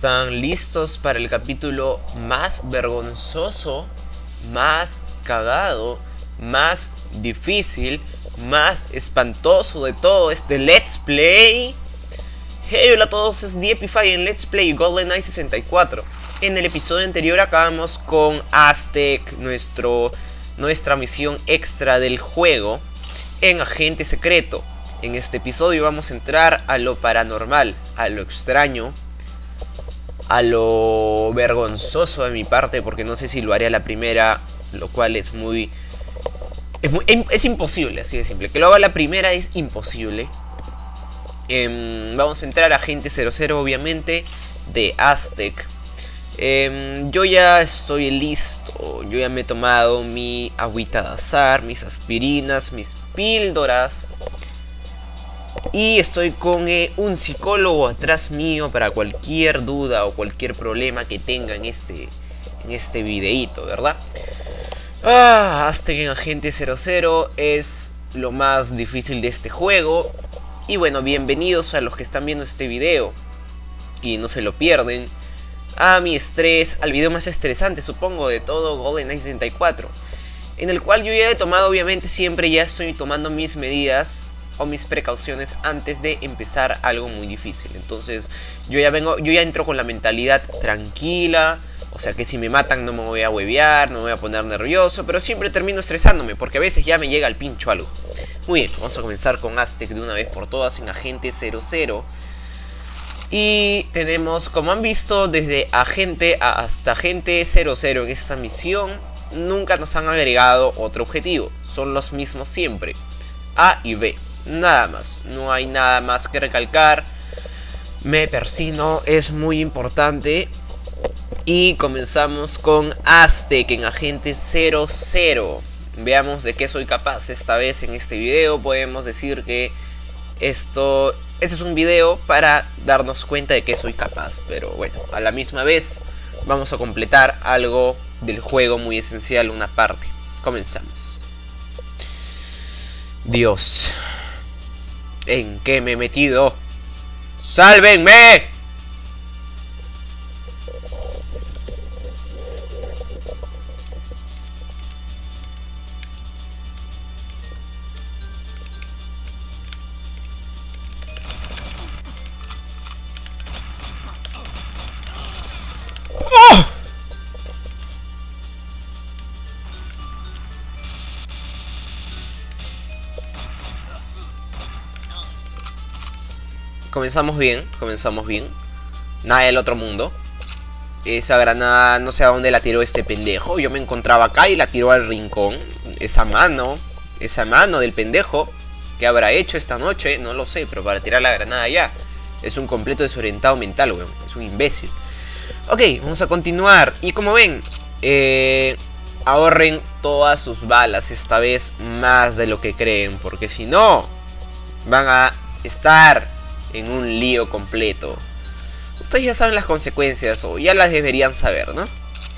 ¿Están listos para el capítulo más vergonzoso, más cagado, más difícil, más espantoso de todo este Let's Play? Hey, hola a todos, es Diepify en Let's Play GoldenEye 64. En el episodio anterior acabamos con Aztec, nuestra misión extra del juego en Agente Secreto. En este episodio vamos a entrar a lo paranormal, a lo extraño, a lo vergonzoso de mi parte, porque no sé si lo haré a la primera, lo cual es imposible, así de simple. Que lo haga a la primera es imposible. Vamos a entrar a Agente 00, obviamente, de Aztec. Yo ya estoy listo, yo ya me he tomado mi agüita de azar, mis aspirinas, mis píldoras. Y estoy con un psicólogo atrás mío para cualquier duda o cualquier problema que tenga en este videíto, ¿verdad? Aztec en Agente 00 es lo más difícil de este juego. Y bueno, bienvenidos a los que están viendo este video y no se lo pierden a mi estrés, al video más estresante, supongo, de todo GoldenEye 64, en el cual yo ya he tomado, obviamente, siempre ya estoy tomando mis medidas o mis precauciones antes de empezar algo muy difícil. Entonces yo ya entro con la mentalidad tranquila, o sea que si me matan no me voy a huevear, no me voy a poner nervioso, pero siempre termino estresándome porque a veces ya me llega al pincho algo. Muy bien, vamos a comenzar con Aztec de una vez por todas en Agente 00. Y tenemos, como han visto, desde Agente hasta Agente 00 en esta misión, nunca nos han agregado otro objetivo. Son los mismos siempre, A y B. Nada más, no hay nada más que recalcar. Me persino, es muy importante. Y comenzamos con Aztec en Agente 00. Veamos de qué soy capaz esta vez en este video. Podemos decir que este es un video para darnos cuenta de que soy capaz. Pero bueno, a la misma vez vamos a completar algo del juego muy esencial, una parte. Comenzamos. Dios, ¿en qué me he metido? ¡Sálvenme! ¡Oh! Comenzamos bien, Nada del otro mundo. Esa granada no sé a dónde la tiró este pendejo. Yo me encontraba acá y la tiró al rincón. Esa mano del pendejo, ¿qué habrá hecho esta noche? No lo sé, pero para tirar la granada allá es un completo desorientado mental, weón. Es un imbécil. Ok, vamos a continuar. Y como ven, ahorren todas sus balas, esta vez más de lo que creen, porque si no, van a estar en un lío completo. Ustedes ya saben las consecuencias, o ya las deberían saber, ¿no?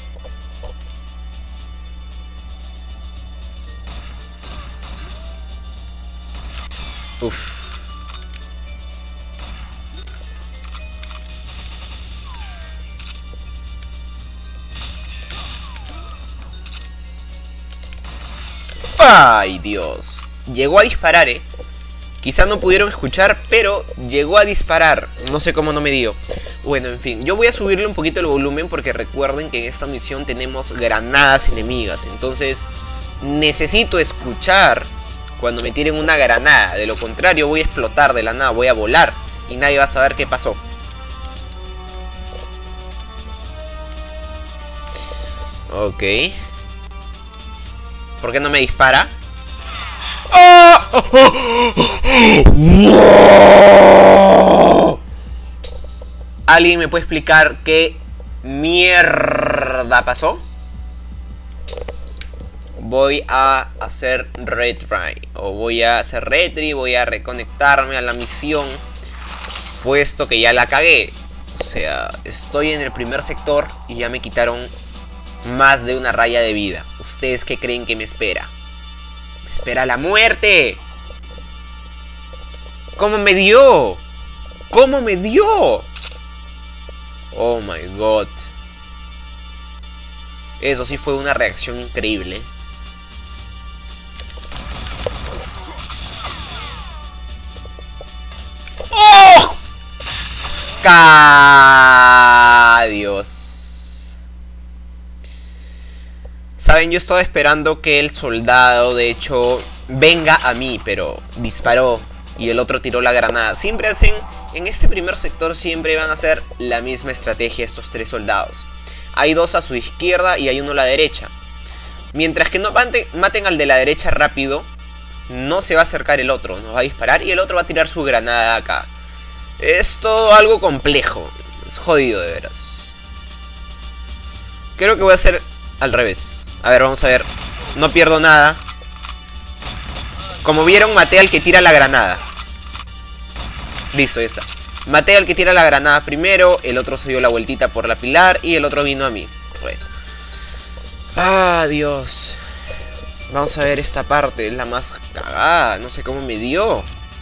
Uff. ¡Ay, Dios! Llegó a disparar, Quizá no pudieron escuchar, pero llegó a disparar. No sé cómo no me dio. Bueno, en fin, yo voy a subirle un poquito el volumen porque recuerden que en esta misión tenemos granadas enemigas. Entonces, necesito escuchar cuando me tiren una granada. De lo contrario, voy a explotar de la nada, voy a volar y nadie va a saber qué pasó. Ok. ¿Por qué no me dispara? ¡Oh! ¿Alguien me puede explicar qué mierda pasó? Voy a hacer retry. O voy a hacer retry. Voy a reconectarme a la misión, puesto que ya la cagué. O sea, estoy en el primer sector y ya me quitaron más de una raya de vida. ¿Ustedes qué creen que me espera? ¡Me espera la muerte! ¿Cómo me dio? ¿Cómo me dio? Oh my god. Eso sí fue una reacción increíble. ¡Oh! ¡Dios! Saben, yo estaba esperando que el soldado, de hecho, venga a mí, pero disparó y el otro tiró la granada. Siempre hacen, en este primer sector siempre van a hacer la misma estrategia estos tres soldados. Hay dos a su izquierda y hay uno a la derecha. Mientras que no maten al de la derecha rápido, no se va a acercar el otro, nos va a disparar y el otro va a tirar su granada acá. Es todo algo complejo, es jodido de veras. Creo que voy a hacer al revés. A ver, vamos a ver. No pierdo nada. Como vieron, maté al que tira la granada. Listo, esa. Maté al que tira la granada primero. El otro se dio la vueltita por la pilar. Y el otro vino a mí. Bueno. Ah, Dios. Vamos a ver esta parte. Es la más cagada. No sé cómo me dio.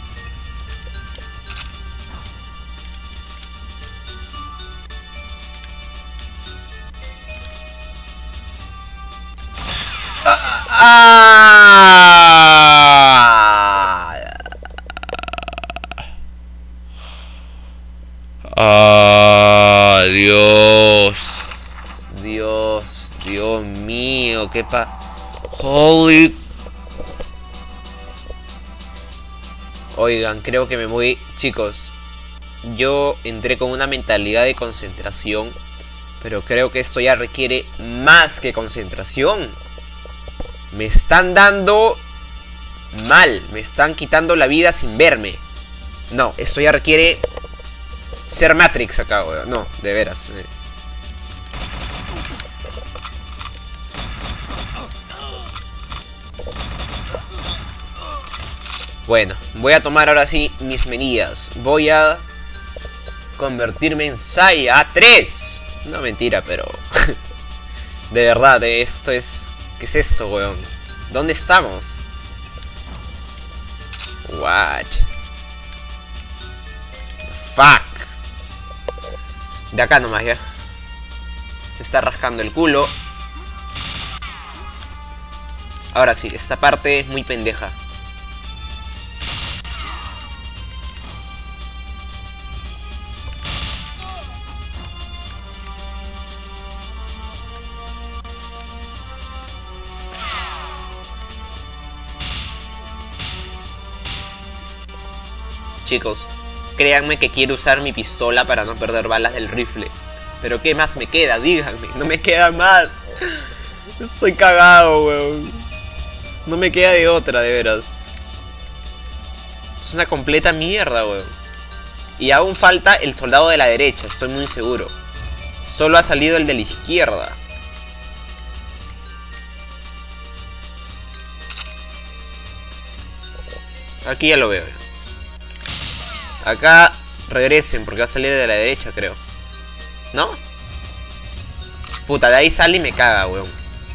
Dios. Dios mío, qué Holy. Oigan, creo que me voy. Chicos, yo entré con una mentalidad de concentración, pero creo que esto ya requiere más que concentración. Me están dando mal. Me están quitando la vida sin verme. No, esto ya requiere ser Matrix acá, weón. No, de veras. Bueno, voy a tomar ahora sí mis medidas. Voy a convertirme en Saya 3. No, mentira, pero de verdad, esto es... ¿Qué es esto, weón? ¿Dónde estamos? What? Fuck. De acá nomás, ya. Se está rascando el culo. Ahora sí, esta parte es muy pendeja. Chicos, créanme que quiero usar mi pistola para no perder balas del rifle. Pero ¿qué más me queda? Díganme, no me queda más. Estoy cagado, weón. No me queda de otra, de veras. Es una completa mierda, weón. Y aún falta el soldado de la derecha, estoy muy seguro. Solo ha salido el de la izquierda. Aquí ya lo veo. Acá regresen porque va a salir de la derecha, creo. ¿No? Puta, de ahí sale y me caga, weón.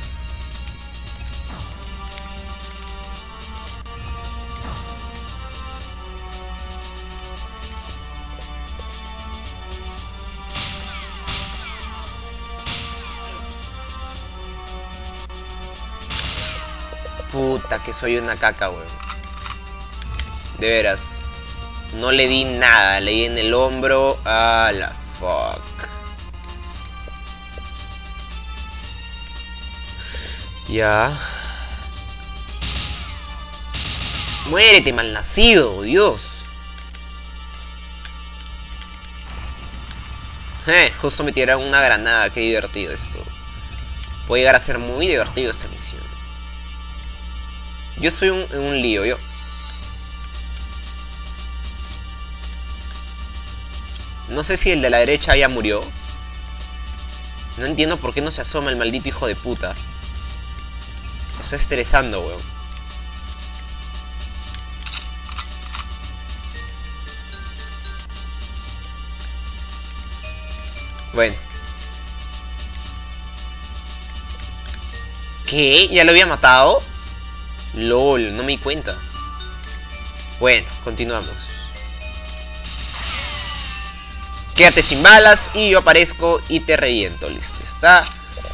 Puta, que soy una caca, weón. De veras. No le di nada, le di en el hombro. Ah, la fuck. Ya. Muérete, malnacido, Dios. Justo me tiraron una granada, qué divertido esto. Puede llegar a ser muy divertido esta misión. Yo soy un lío, yo. No sé si el de la derecha ya murió. No entiendo por qué no se asoma el maldito hijo de puta. Me está estresando, weón. Bueno. ¿Qué? ¿Ya lo había matado? LOL, no me di cuenta. Bueno, continuamos. Quédate sin balas y yo aparezco y te reviento. Listo, está.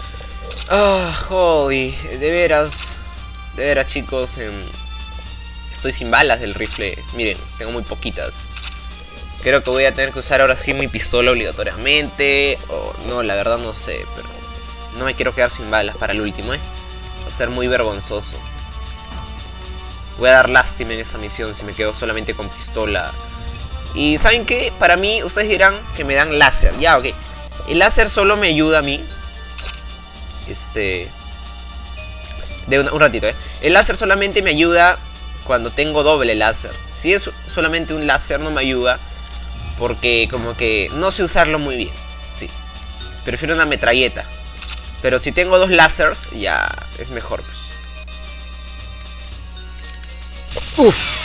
Holy, de veras chicos, estoy sin balas del rifle. Miren, tengo muy poquitas. Creo que voy a tener que usar ahora sí mi pistola obligatoriamente. O no, la verdad no sé, pero no me quiero quedar sin balas para el último, va a ser muy vergonzoso. Voy a dar lástima en esa misión si me quedo solamente con pistola. Y ¿saben qué? Para mí, ustedes dirán que me dan láser. Ya, ok. El láser solo me ayuda a mí. Un ratito, El láser solamente me ayuda cuando tengo doble láser. Si es solamente un láser no me ayuda, porque como que no sé usarlo muy bien. Sí, prefiero una metralleta. Pero si tengo dos lásers ya es mejor, pues. Uff.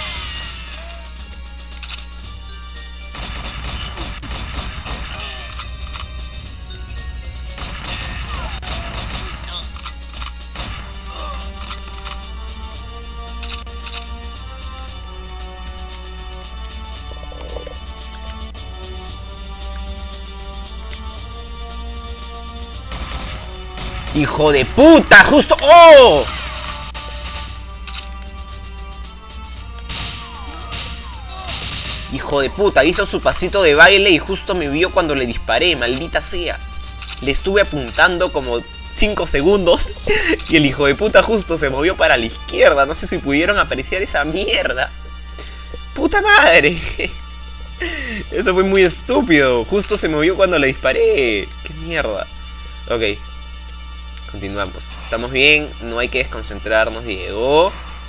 ¡Hijo de puta! ¡Justo! ¡Oh! Hijo de puta, hizo su pasito de baile y justo me vio cuando le disparé, maldita sea. Le estuve apuntando como 5 segundos y el hijo de puta justo se movió para la izquierda. No sé si pudieron apreciar esa mierda. ¡Puta madre! Eso fue muy estúpido. Justo se movió cuando le disparé. ¡Qué mierda! Ok. Continuamos. Estamos bien. No hay que desconcentrarnos, Diego.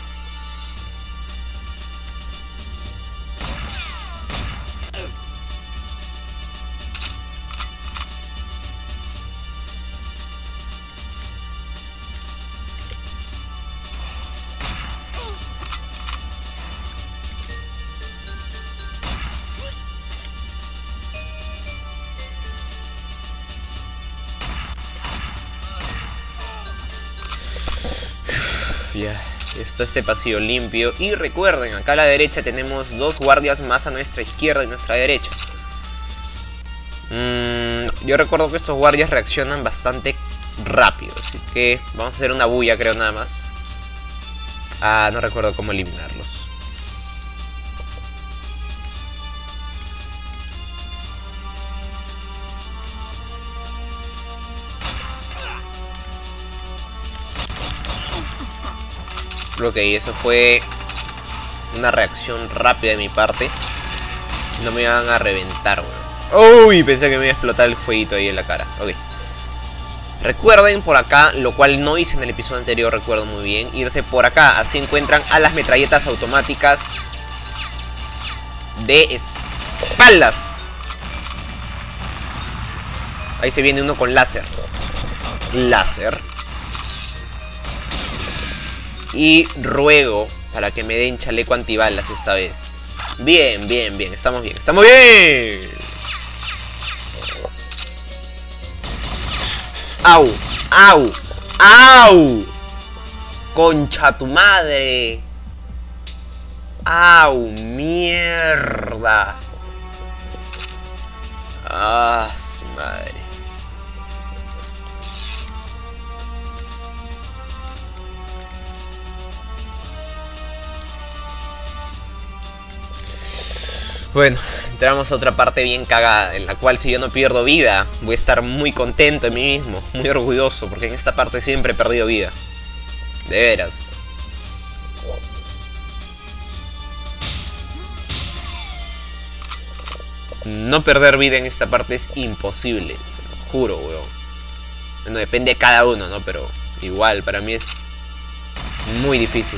Ya, esto es el pasillo limpio. Y recuerden, acá a la derecha tenemos 2 guardias más a nuestra izquierda y nuestra derecha. Yo recuerdo que estos guardias reaccionan bastante rápido, así que vamos a hacer una bulla, creo, nada más. No recuerdo cómo eliminarlos. Ok, eso fue una reacción rápida de mi parte. Si no me iban a reventar, weón. Uy, pensé que me iba a explotar el fueguito ahí en la cara. Ok. Recuerden por acá, lo cual no hice en el episodio anterior, recuerdo muy bien, irse por acá. Así encuentran a las metralletas automáticas de espaldas. Ahí se viene uno con láser. Láser. Y ruego para que me den chaleco antibalas esta vez. Bien, bien, bien. Estamos bien. ¡Estamos bien! ¡Au! ¡Au! ¡Au! ¡Concha tu madre! ¡Au! ¡Mierda! ¡Ah, su madre! Bueno, entramos a otra parte bien cagada, en la cual si yo no pierdo vida, voy a estar muy contento de mí mismo, muy orgulloso, porque en esta parte siempre he perdido vida. De veras. No perder vida en esta parte es imposible, se lo juro, weón. Bueno, depende de cada uno, ¿no? Pero igual, para mí es muy difícil.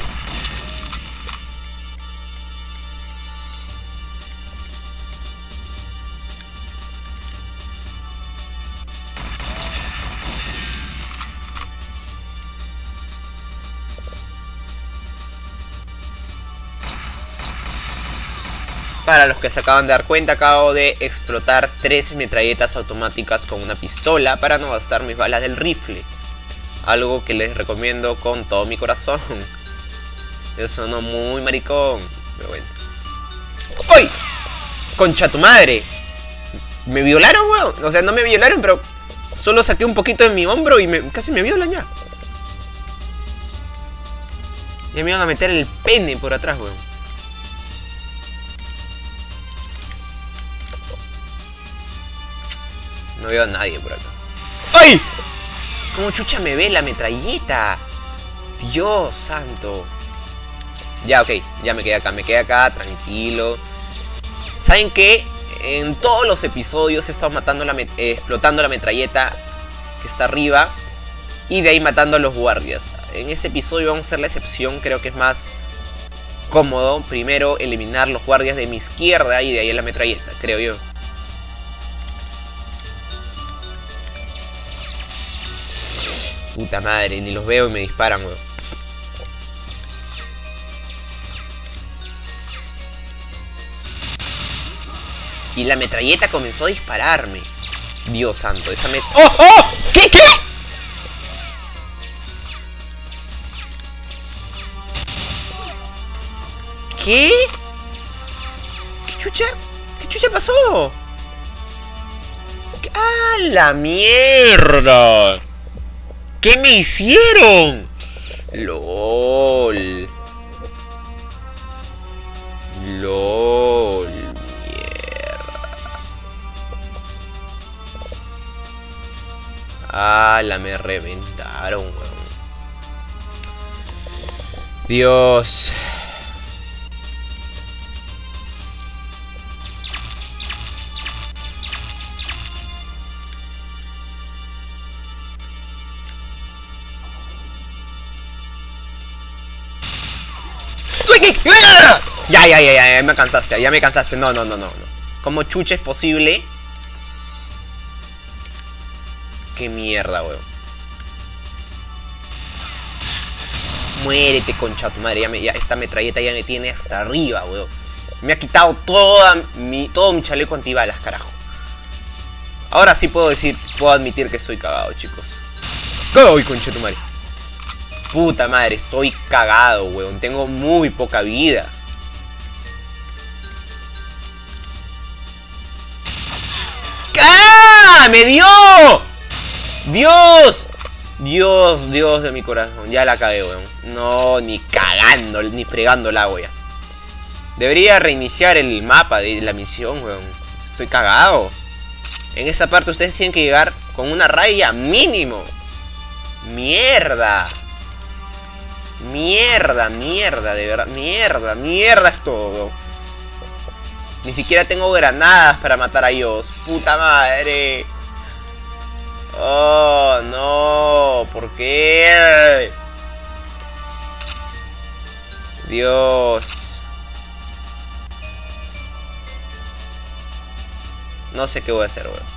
Para los que se acaban de dar cuenta, acabo de explotar 3 metralletas automáticas con una pistola para no gastar mis balas del rifle. Algo que les recomiendo con todo mi corazón. Eso sonó muy maricón, pero bueno. ¡Uy! ¡Concha tu madre! Me violaron, weón. O sea, no me violaron, pero solo saqué un poquito de mi hombro y casi me violan ya. Ya me iban a meter el pene por atrás, weón. No veo a nadie por acá. ¡Ay! ¿Cómo chucha me ve la metralleta? Dios santo. Ya, ok. Ya me quedé acá, tranquilo. ¿Saben qué? En todos los episodios he estado explotando la metralleta que está arriba. Y de ahí matando a los guardias. En este episodio vamos a hacer la excepción. Creo que es más cómodo. Primero eliminar los guardias de mi izquierda y de ahí a la metralleta, creo yo. Puta madre, ni los veo y me disparan, weón. Y la metralleta comenzó a dispararme. Dios santo, esa ¡Oh! ¡Oh! ¿Qué? ¿Qué? ¿Qué? ¿Qué chucha? ¿Qué chucha pasó? ¡Ah, la mierda! ¿Qué me hicieron? LOL. LOL. Mierda. Ah, la me reventaron, weón. Dios. Ya me cansaste. No. ¿Cómo chucha es posible? Qué mierda, weón. Muérete, concha tu madre. Esta metralleta ya me tiene hasta arriba, weón. Me ha quitado todo mi chaleco antibalas, carajo. Ahora sí puedo admitir que estoy cagado, chicos. ¡Uy, concha tu madre! Puta madre, estoy cagado, weón. Tengo muy poca vida. ¡Ah! ¡Me dio! ¡Dios! Dios de mi corazón. Ya la cagué, weón. No, ni cagando, ni fregando el agua ya. Debería reiniciar el mapa de la misión, weón. Estoy cagado. En esa parte ustedes tienen que llegar con una raya mínimo. ¡Mierda! Mierda, de verdad. Mierda es todo. Ni siquiera tengo granadas para matar a ellos. Puta madre. Oh, no. ¿Por qué? Dios. No sé qué voy a hacer, weón.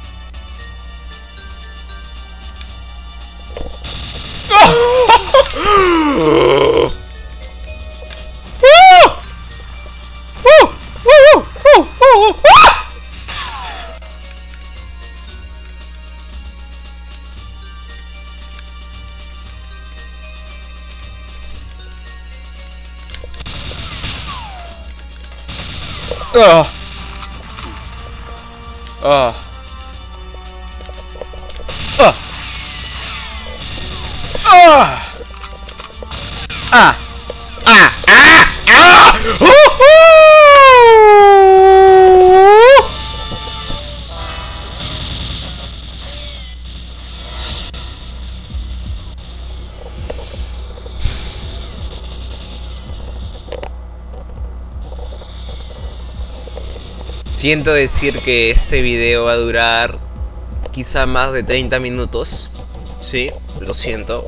Siento decir que este video va a durar quizá más de 30 minutos. Sí, lo siento.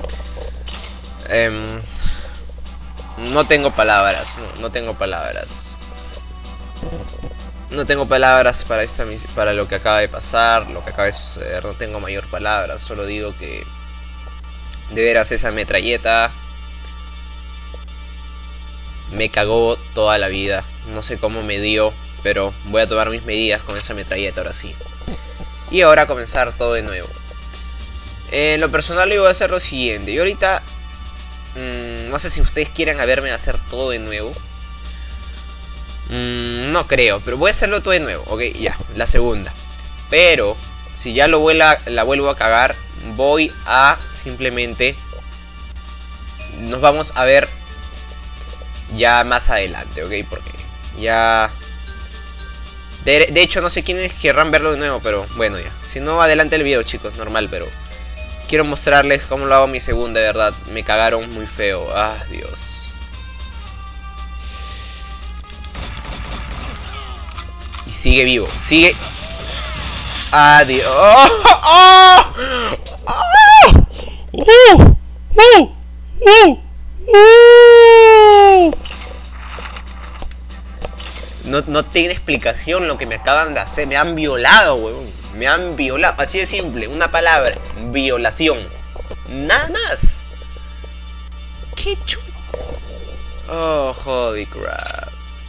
No tengo palabras, no tengo palabras. No tengo palabras para lo que acaba de pasar, lo que acaba de suceder. No tengo mayor palabras, solo digo que de veras esa metralleta me cagó toda la vida. No sé cómo me dio, pero voy a tomar mis medidas con esa metralleta ahora sí. Y ahora comenzar todo de nuevo. En lo personal yo voy a hacer lo siguiente. Yo ahorita no sé si ustedes quieren verme hacer todo de nuevo. No creo, pero voy a hacerlo todo de nuevo. Ok, ya, la segunda. Pero si ya la vuelvo a cagar, voy a simplemente... Nos vamos a ver ya más adelante, ¿ok? Porque ya... De hecho, no sé quiénes querrán verlo de nuevo, pero bueno, ya. Si no, adelante el video, chicos, normal, pero... Quiero mostrarles cómo lo hago mi segunda, de verdad. Me cagaron muy feo. Ah, Dios. Y sigue vivo. Sigue... Adiós. ¡Oh! ¡Oh! ¡Oh! No tiene explicación lo que me acaban de hacer. Me han violado, weón. Me han violado. Así de simple. Una palabra. Violación. Nada más. Qué chulo. Oh, holy crap.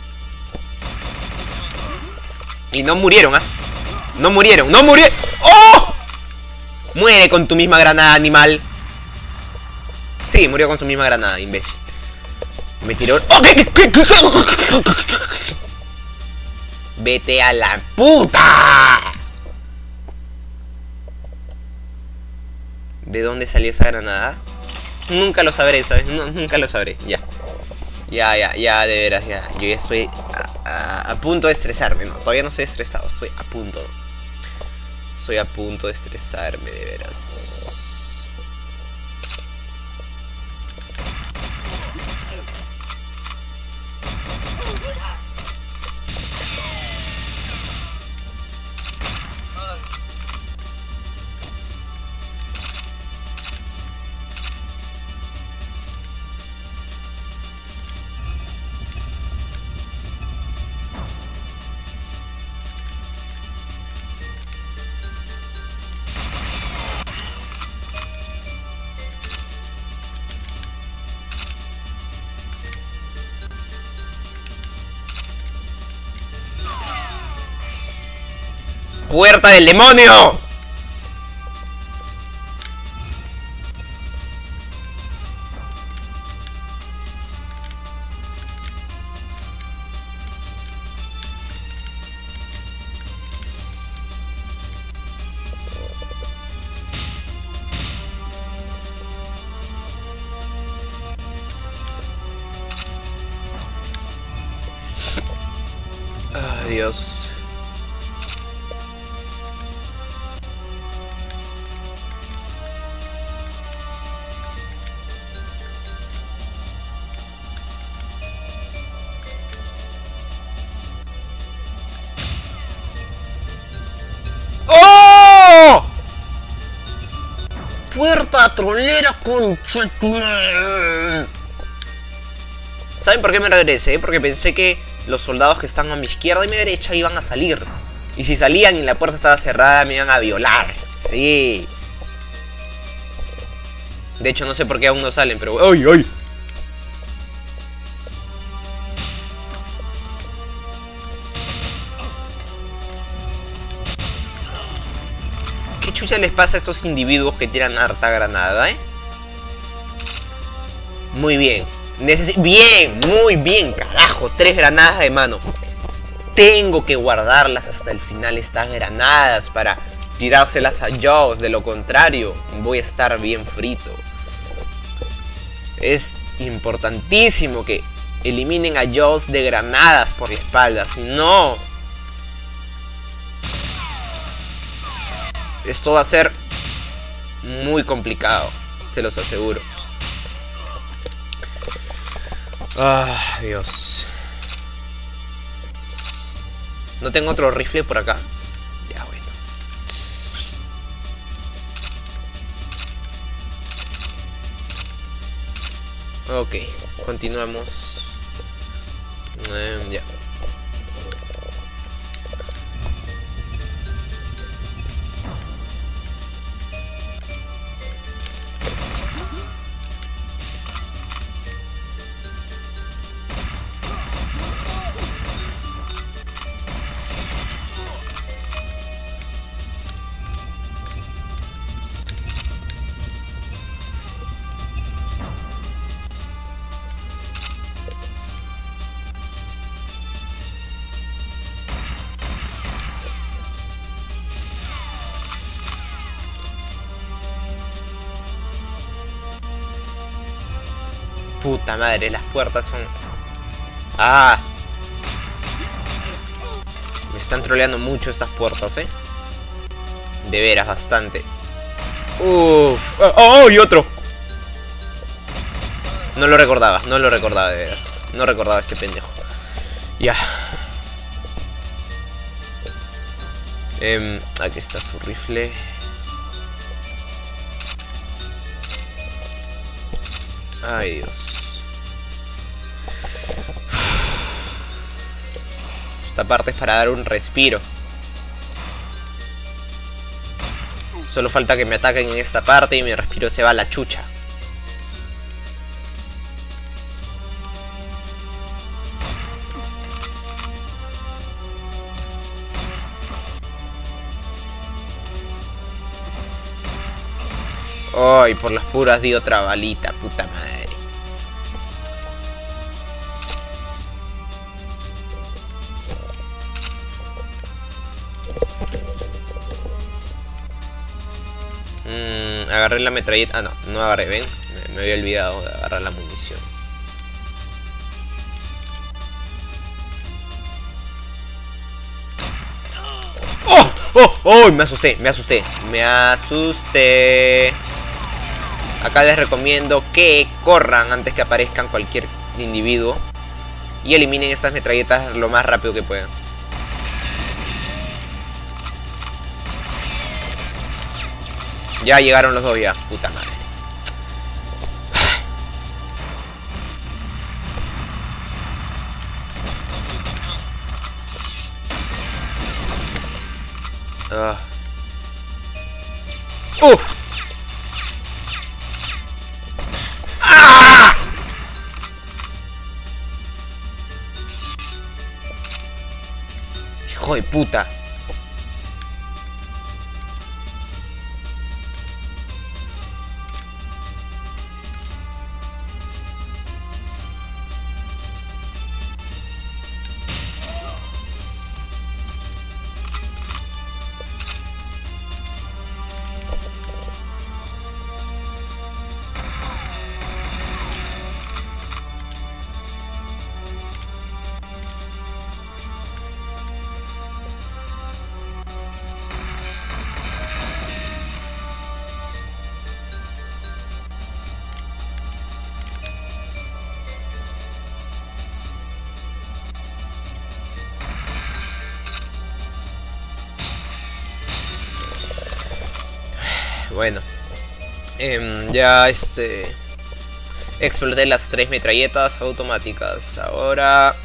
Y no murieron, ¿ah? No murieron. ¡No murieron! ¡Oh! Muere con tu misma granada, animal. Sí, murió con su misma granada, imbécil. Me tiró... ¡Oh! ¿Qué? ¡Vete a la puta! ¿De dónde salió esa granada? Nunca lo sabré, ¿sabes? No, nunca lo sabré, ya. Ya, de veras, ya. Yo ya estoy a punto de estresarme. No, todavía no estoy estresado, estoy a punto. Estoy a punto de estresarme, de veras. ¡Puerta del demonio! Ay, Dios. Puerta trolera, concha. ¿Saben por qué me regresé? Porque pensé que los soldados que están a mi izquierda y mi derecha iban a salir. Y si salían y la puerta estaba cerrada, me iban a violar. Sí. De hecho, no sé por qué aún no salen, pero... ¡Ay, ay! ¿Qué chucha les pasa a estos individuos que tiran harta granada, Muy bien. Bien, muy bien, carajo. 3 granadas de mano. Tengo que guardarlas hasta el final, estas granadas, para tirárselas a Jaws. De lo contrario, voy a estar bien frito. Es importantísimo que eliminen a Jaws de granadas por la espalda. Si no... esto va a ser muy complicado, se los aseguro. Ah, Dios. No tengo otro rifle por acá. Ya, bueno. Ok, continuamos. Ya. Puta madre, las puertas son... ¡Ah! Me están troleando mucho estas puertas, ¿eh? De veras, bastante. ¡Uff! ¡Oh! ¡Y otro! No lo recordaba de veras. No recordaba este pendejo. Ya. Aquí está su rifle. Ay, Dios. Esta parte es para dar un respiro. Solo falta que me ataquen en esta parte y mi respiro se va a la chucha. Ay, por las puras di otra balita, puta madre. Agarré la metralleta. Ah, no, no agarré, ven. Me había olvidado de agarrar la munición. ¡Oh! ¡Oh! ¡Oh! Me asusté. Acá les recomiendo que corran antes que aparezcan cualquier individuo y eliminen esas metralletas lo más rápido que puedan. Ya llegaron los dos ya, puta madre. ¡Ah! Hijo de puta. Bueno, ya exploté las 3 metralletas automáticas. Ahora,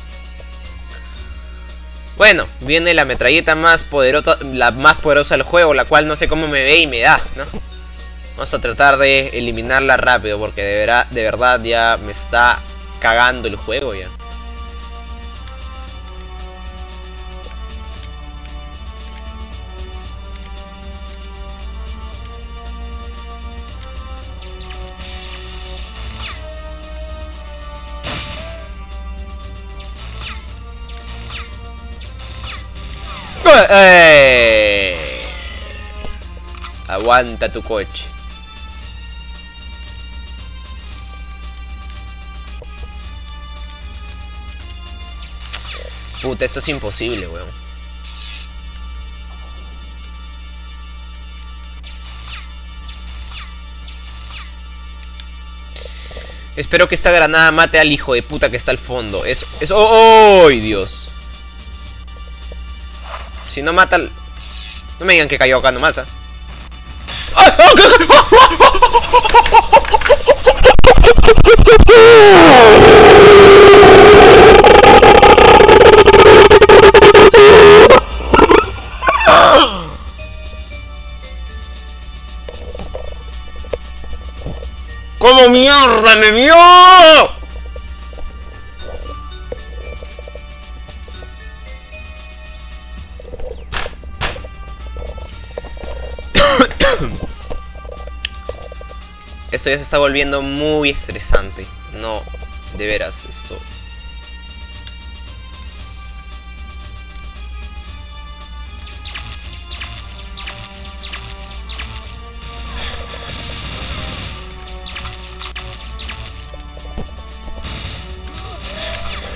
bueno, viene la metralleta más poderosa, la más poderosa del juego, la cual no sé cómo me ve y me da, ¿no? Vamos a tratar de eliminarla rápido porque de verdad ya me está cagando el juego ya. Aguanta tu coche. Puta, esto es imposible, weón. Espero que esta granada mate al hijo de puta que está al fondo. Eso. ¡Oh, Dios! Si no mata al... No me digan que cayó acá nomás, ¿eh? ¡Cómo mierda me vio! Esto ya se está volviendo muy estresante. No, de veras, esto...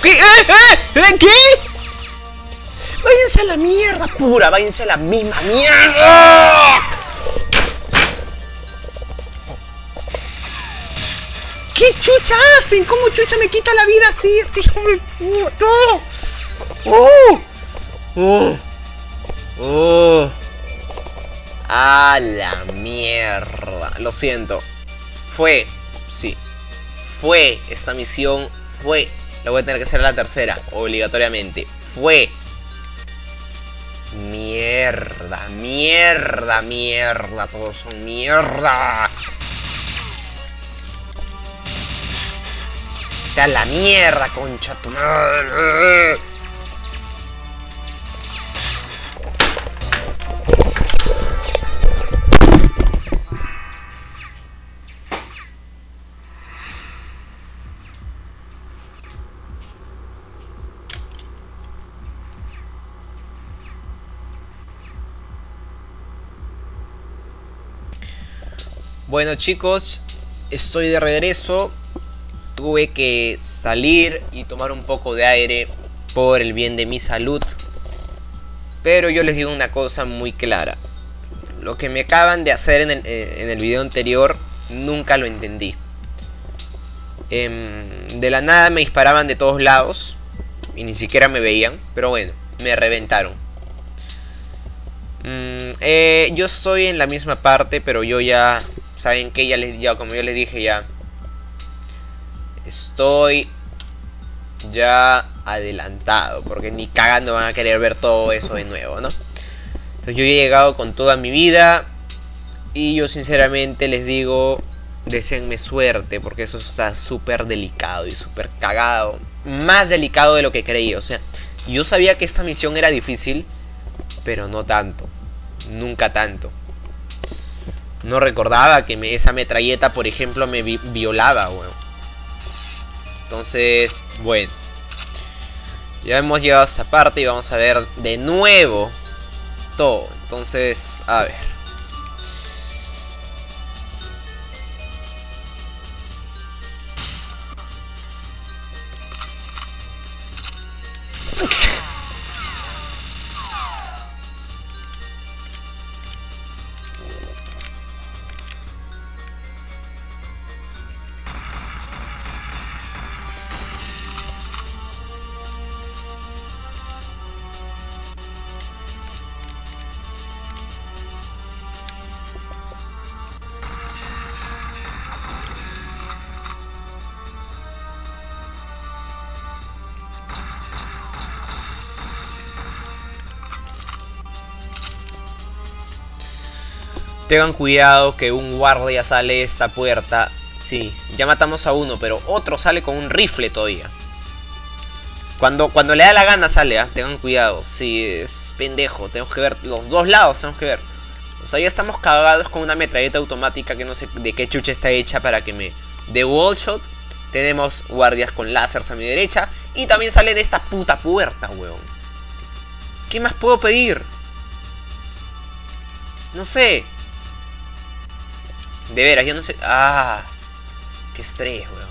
¿Qué? ¿Qué? Váyanse a la mierda pura, váyanse a la misma mierda. ¿Qué chucha hacen? ¿Cómo chucha me quita la vida así este hijo de puta? A la mierda. Lo siento. Fue. Sí. Fue. Esta misión fue. La voy a tener que hacer la tercera. Obligatoriamente. Fue. Mierda. Mierda. Mierda. Todos son mierda. A la mierda, concha tu madre. Bueno, chicos, estoy de regreso. Tuve que salir y tomar un poco de aire por el bien de mi salud. Pero yo les digo una cosa muy clara. Lo que me acaban de hacer en el video anterior, nunca lo entendí. De la nada me disparaban de todos lados y ni siquiera me veían. Pero bueno, me reventaron. Yo estoy en la misma parte, pero yo ya... ¿Saben qué? Ya como yo les dije, ya... Estoy ya adelantado, porque ni cagando van a querer ver todo eso de nuevo, ¿no? Entonces yo he llegado con toda mi vida y yo sinceramente les digo, deseenme suerte, porque eso está súper delicado y súper cagado. Más delicado de lo que creí, o sea, yo sabía que esta misión era difícil, pero no tanto, nunca tanto. No recordaba que esa metralleta, por ejemplo, me violaba, weón. Entonces, bueno, ya hemos llegado a esta parte y vamos a ver de nuevo todo. Entonces, a ver. Tengan cuidado que un guardia sale de esta puerta. Sí, ya matamos a uno, pero otro sale con un rifle todavía. Cuando le da la gana sale, ¿eh? Tengan cuidado. Sí, es pendejo. Tenemos que ver los dos lados, tenemos que ver. O sea, ya estamos cagados con una metralleta automática que no sé de qué chucha está hecha para que me dé wallshot. Tenemos guardias con láseres a mi derecha. Y también sale de esta puta puerta, weón. ¿Qué más puedo pedir? No sé. De veras, yo no sé... Ah, qué estrés, weón.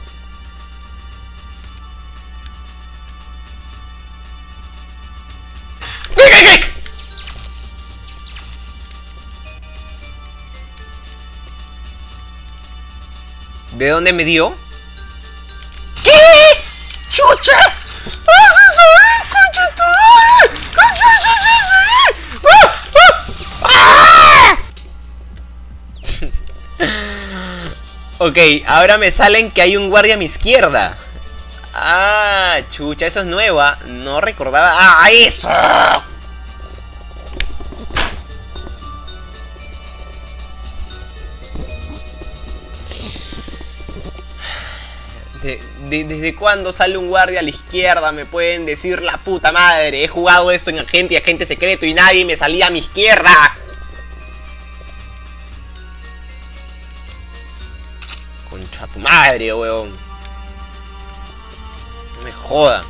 ¿De dónde me dio? ¿Qué? ¡Chucha! Ok, ahora me salen que hay un guardia a mi izquierda. Ah, chucha, eso es nueva. No recordaba. ¡Ah, eso! ¿Desde cuándo sale un guardia a la izquierda? Me pueden decir la puta madre. He jugado esto en agente y agente secreto y nadie me salía a mi izquierda. Concha tu madre, weón. No me jodan.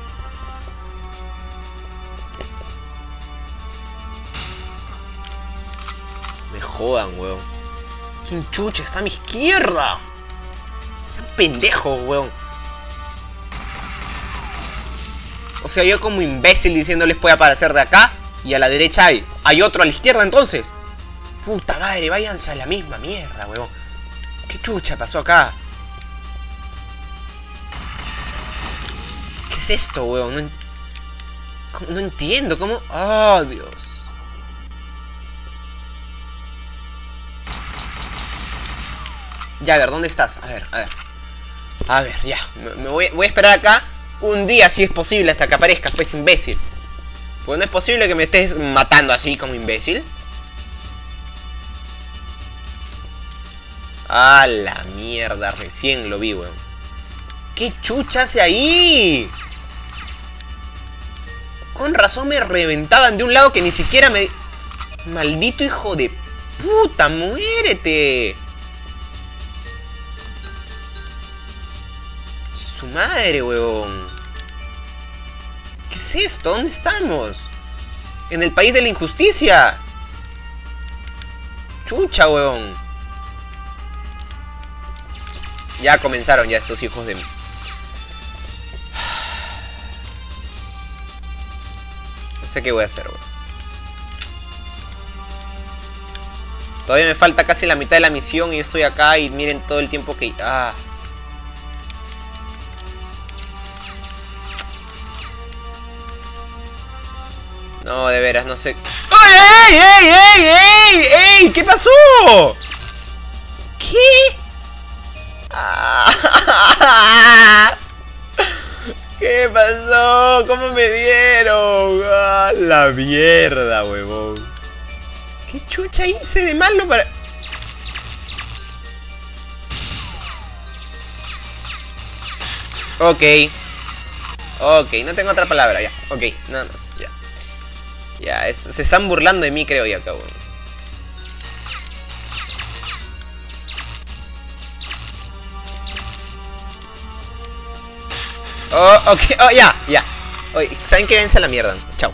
Me jodan, weón. ¿Quién chucha está a mi izquierda? Sean pendejos, weón. O sea, yo como imbécil diciéndoles puede aparecer de acá. Y a la derecha hay otro a la izquierda entonces. Puta madre, váyanse a la misma mierda, huevón. ¿Qué chucha pasó acá? ¿Qué es esto, huevón? No entiendo, ¿cómo? ¡Oh, Dios! Ya, a ver, ¿dónde estás? A ver, a ver. A ver, ya. Me voy a esperar acá un día, si es posible, hasta que aparezcas, pues, imbécil. Pues no es posible que me estés matando así como imbécil. ¡Ah, la mierda! Recién lo vi, weón. ¿Qué chucha hace ahí? Con razón me reventaban de un lado que ni siquiera me... Maldito hijo de puta, muérete. Su madre, weón. ¿Qué es esto? ¿Dónde estamos? En el país de la injusticia. Chucha, weón. Ya comenzaron ya estos hijos de... No sé qué voy a hacer, weón. Todavía me falta casi la mitad de la misión y yo estoy acá y miren todo el tiempo que... ¡Ah! No, de veras, no sé... ¡Ey, ey, ey, ey, ey! ¿Qué pasó? ¿Qué? ¿Qué pasó? ¿Cómo me dieron? ¡Ah, la mierda, huevón! ¿Qué chucha hice de malo para...? Ok. Ok, no tengo otra palabra, ya. Ok, nada más, ya. Ya, esto, se están burlando de mí, creo, ya, cabrón. Oh, ok, oh, ya, ya. Oye, ¿saben qué? Vence a la mierda. Chao.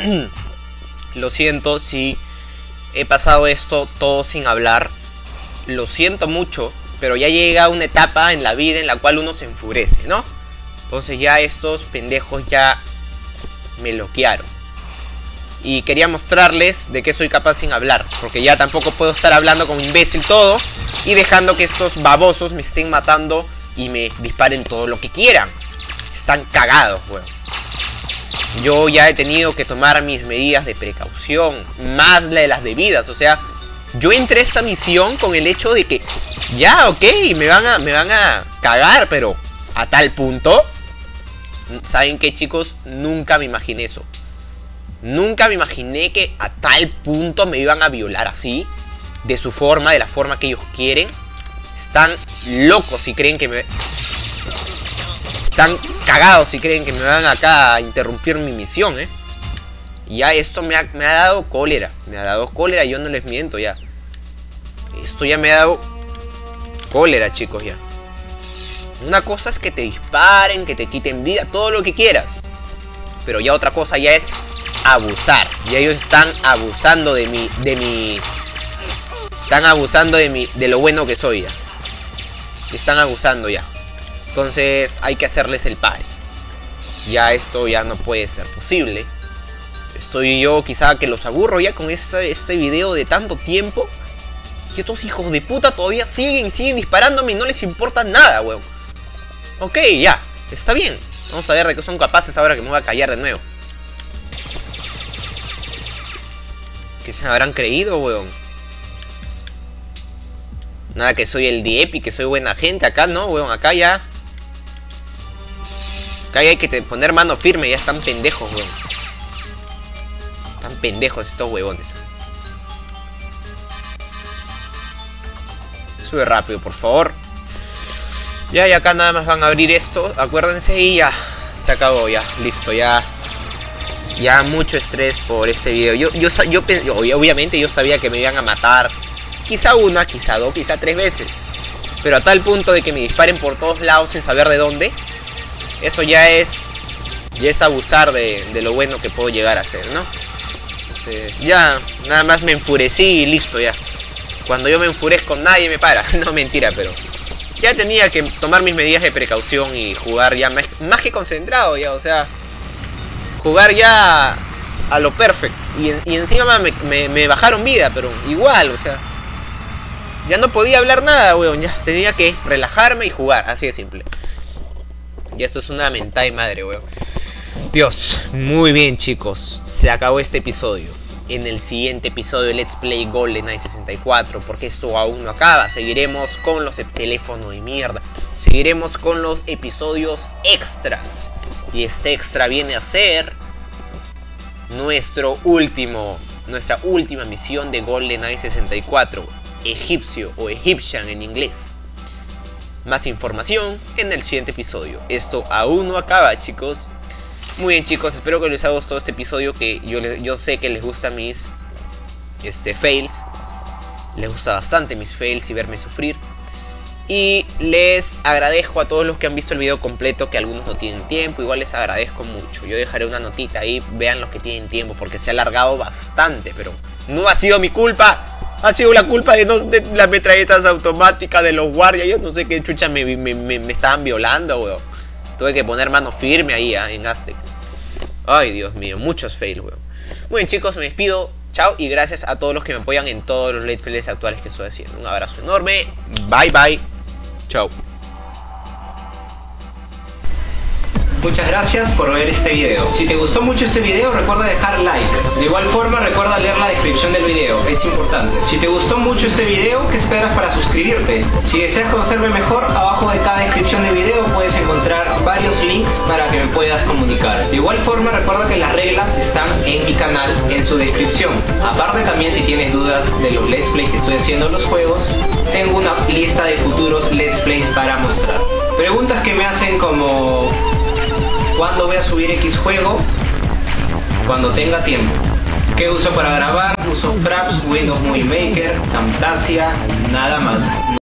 Lo siento si he pasado esto todo sin hablar. Lo siento mucho, pero ya llega una etapa en la vida en la cual uno se enfurece, ¿no? Entonces ya estos pendejos ya me bloquearon. Y quería mostrarles de qué soy capaz sin hablar, porque ya tampoco puedo estar hablando como imbécil todo y dejando que estos babosos me estén matando y me disparen todo lo que quieran. Están cagados, weón. Yo ya he tenido que tomar mis medidas de precaución, más de las debidas. O sea, yo entré a esta misión con el hecho de que ya, ok, me van a cagar, pero a tal punto, ¿saben qué, chicos? Nunca me imaginé eso. Nunca me imaginé que a tal punto me iban a violar así, de su forma, de la forma que ellos quieren. Están locos si creen que me... Están cagados si creen que me van acá a interrumpir mi misión, ¿eh? Y ya esto me ha dado cólera. Me ha dado cólera, yo no les miento ya. Esto ya me ha dado cólera, chicos, ya. Una cosa es que te disparen, que te quiten vida, todo lo que quieras. Pero ya otra cosa ya es abusar. Y ellos están abusando de mi... Están abusando de lo bueno que soy ya. Están abusando ya. Entonces hay que hacerles el pare. Ya esto ya no puede ser posible. Estoy yo quizá que los aburro ya con este video de tanto tiempo. Y estos hijos de puta todavía siguen disparándome y no les importa nada, weón. Ok, ya, está bien. Vamos a ver de qué son capaces ahora que me voy a callar de nuevo. ¿Qué se habrán creído, weón? Nada que soy el de Epic, que soy buena gente. Acá no, weón, acá ya... Acá ya hay que poner mano firme, ya están pendejos, weón. Están pendejos estos huevones. Sube rápido, por favor. Ya, y acá nada más van a abrir esto. Acuérdense y ya. Se acabó, ya. Listo, ya. Ya mucho estrés por este video. Obviamente yo sabía que me iban a matar. Quizá una, quizá dos, quizá tres veces. Pero a tal punto de que me disparen por todos lados sin saber de dónde. Eso ya es abusar de lo bueno que puedo llegar a hacer, ¿no? Entonces, ya, nada más me enfurecí y listo, ya. Cuando yo me enfurezco nadie me para. No, mentira, pero ya tenía que tomar mis medidas de precaución y jugar ya más que concentrado, ya, o sea, jugar ya a lo perfecto. Y encima me bajaron vida, pero igual, o sea, ya no podía hablar nada, weón. Ya tenía que relajarme y jugar, así de simple. Y esto es una mentada de madre, weón. Dios, muy bien, chicos. Se acabó este episodio. En el siguiente episodio de Let's Play GoldenEye 64, porque esto aún no acaba. Seguiremos con los teléfonos de mierda. Seguiremos con los episodios extras. Y este extra viene a ser nuestra última misión de GoldenEye 64, egipcio o Egyptian en inglés. Más información en el siguiente episodio. Esto aún no acaba, chicos. Muy bien, chicos, espero que les haya gustado este episodio, que yo sé que les gustan mis fails. Les gusta bastante mis fails y verme sufrir. Y les agradezco a todos los que han visto el video completo, que algunos no tienen tiempo. Igual les agradezco mucho. Yo dejaré una notita ahí, vean los que tienen tiempo, porque se ha alargado bastante, pero no ha sido mi culpa. Ha sido la culpa de las metralletas automáticas, de los guardias. Yo no sé qué chucha me estaban violando, weón. Tuve que poner mano firme ahí, en Aztec. Ay, Dios mío, muchos fails, weón. Muy bien, chicos, me despido. Chao y gracias a todos los que me apoyan en todos los let's plays actuales que estoy haciendo. Un abrazo enorme. Bye, bye. Chao. Muchas gracias por ver este video. Si te gustó mucho este video, recuerda dejar like. De igual forma, recuerda leer la descripción del video, es importante. Si te gustó mucho este video, ¿qué esperas para suscribirte? Si deseas conocerme mejor, abajo de cada descripción de video puedes encontrar varios links para que me puedas comunicar. De igual forma, recuerda que las reglas están en mi canal, en su descripción. Aparte, también si tienes dudas de los let's play que estoy haciendo en los juegos, tengo una lista de futuros let's plays para mostrar. Preguntas que me hacen como... ¿cuándo voy a subir X juego? Cuando tenga tiempo. ¿Qué uso para grabar? Uso Fraps, Windows Movie Maker, Camtasia, nada más.